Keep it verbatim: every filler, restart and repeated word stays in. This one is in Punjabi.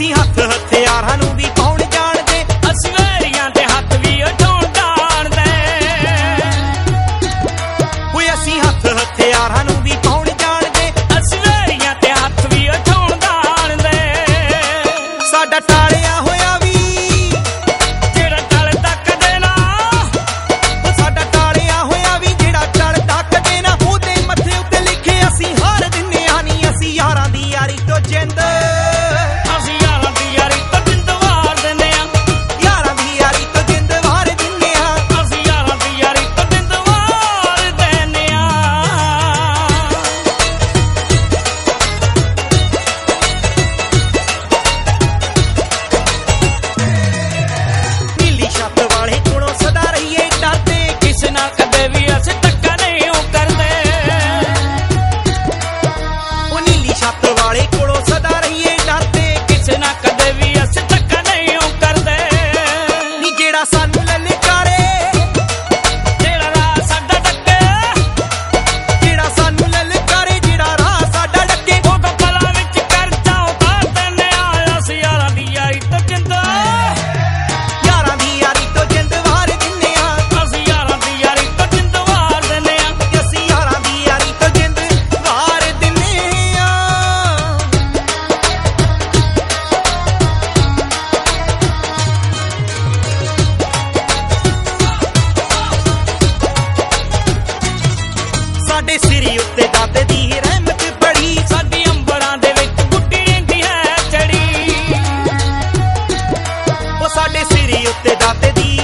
ਅਸੀਂ ਹੱਥ ਹਥਿਆਰਾਂ ਨੂੰ ਵੀ ਕੌਣ ਜਾਣਦੇ, ਅਸੀਂ ਵੈਰੀਆਂ ਦੇ ਹੱਥ ਵੀ ਉਠਾਉਣ ਜਾਣਦੇ। ਓਏ ਅਸੀਂ ਹੱਥ ਹਥਿਆਰਾਂ ਨੂੰ ਵੀ ਕੌਣ ਜਾਣਦੇ, ਅਸੀਂ ਵੈਰੀਆਂ ਤੇ ਹੱਥ ਵੀ ਉਠਾਉਣ ਜਾਣਦੇ। ਸਾਡਾ ਟਾਲਿਆ ਹੋਇਆ ਵੀ ਜਿਹੜਾ ਟਲਦਾ ਕਦੇ ਨਾ, ਸਾਡਾ ਟਾਲਿਆ ਹੋਇਆ ਵੀ ਜਿਹੜਾ ਟਲਦਾ ਕਦੇ ਨਾ, ਉਹਦੇ ਮੱਥੇ ਉੱਤੇ ਲਿਖੇ ਅਸੀਂ ਹਾਰ ਦਿੰਨੇ ਆ ਨੀ, ਅਸੀਂ ਯਾਰਾਂ ਦੀ ਯਾਰੀ ਤੋਂ ਜਿੰਦ, ਅਸੀਂ ਯਾਰਾਂ ਦੀ ਯਾਰੀ ਤੋਂ ਜਿੰਦ ਵਾਰ ਦਿੰਦੇ ਆ, ਯਾਰਾਂ ਦੀ ਯਾਰੀ ਤੋਂ ਜਿੰਦ ਵਾਰ ਦਿੰਨੇ ਆ, ਅਸੀਂ ਯਾਰਾਂ ਦੀ ਯਾਰੀ ਤੋਂ ਜਿੰਦ ਵਾਰ ਦਿੰਦੇ ਆ। ਨੀਲੀ ਛੱਤ ਵਾਲੇ ਕੋਲੋਂ ਸਦਾ ਰਹੀਏ ਡਰਦੇ, ਕਿਸੇ ਨਾਲ ਕਦੇ ਵੀ ਅਸੀਂ ਧੱਕਾ ਨਹੀਂ ਉਹ ਕਰਦੇ। ਉਹ ਨੀਲੀ ਛੱਤ ਵਾਲੇ ਕੋਲੋਂ ਸਦਾ ਰਹੀਏ ਡਰਦੇ, ਕਿਸੇ ਨਾਲ ਕਦੇ ਵੀ ਅਸੀਂ ਧੱਕਾ ਨਹੀਂ ਉਹ ਕਰਦੇ। ਨੀ ਜਿਹੜਾ ਸਾਨੂੰ ਲਲਕਾਰੇ, ਜਿਹੜਾ ਰਾਹ ਸਾਡਾ ਡੱਕੇ, ਜਿਹੜਾ ਸਾਨੂੰ ਲਲਕਾਰੇ, ਜਿਹੜਾ ਰਾਹ ਸਾਡਾ ਡੱਕੇ, ਉਹ ਤਾਂ ਪਲਾਂ ਵਿੱਚ ਕਰਜ਼ਾ ਉਤਾਰ ਦਿੰਦੇ ਆ, ਅਸੀਂ ਯਾਰਾਂ ਦੀ ਯਾਰੀ ਤੋਂ ਜਿੰਦ, ਯਾਰਾਂ ਦੀ ਯਾਰੀ ਤੋਂ ਜਿੰਦ ਵਾਰ ਦਿੰਨੇ ਆ, ਅਸੀਂ ਯਾਰਾਂ ਦੀ ਯਾਰੀ ਤੋਂ ਜਿੰਦ ਵਾਰ ਦਿੰਦੇ ਆ। ਅਸੀਂ ਯਾਰਾਂ ਦੀ ਯਾਰੀ ਤੋਂ ਜਿੰਦ ਵਾਰ ਦਿੰਨੇ ਆ। ਸਾਡੇ ਸਿਰ ਉੱਤੇ ਦਾਤੇ ਦੀ ਰਹਿਮਤ ਬੜੀ, ਸਾਡੀ ਅੰਬਰਾਂ ਦੇ ਵਿੱਚ ਬੁੱਢੀ ਰਹਿੰਦੀ ਹੈ ਚੜੀ। ਉਹ ਸਾਡੇ ਸਿਰ ਉੱਤੇ ਦਾਤੇ ਦੀ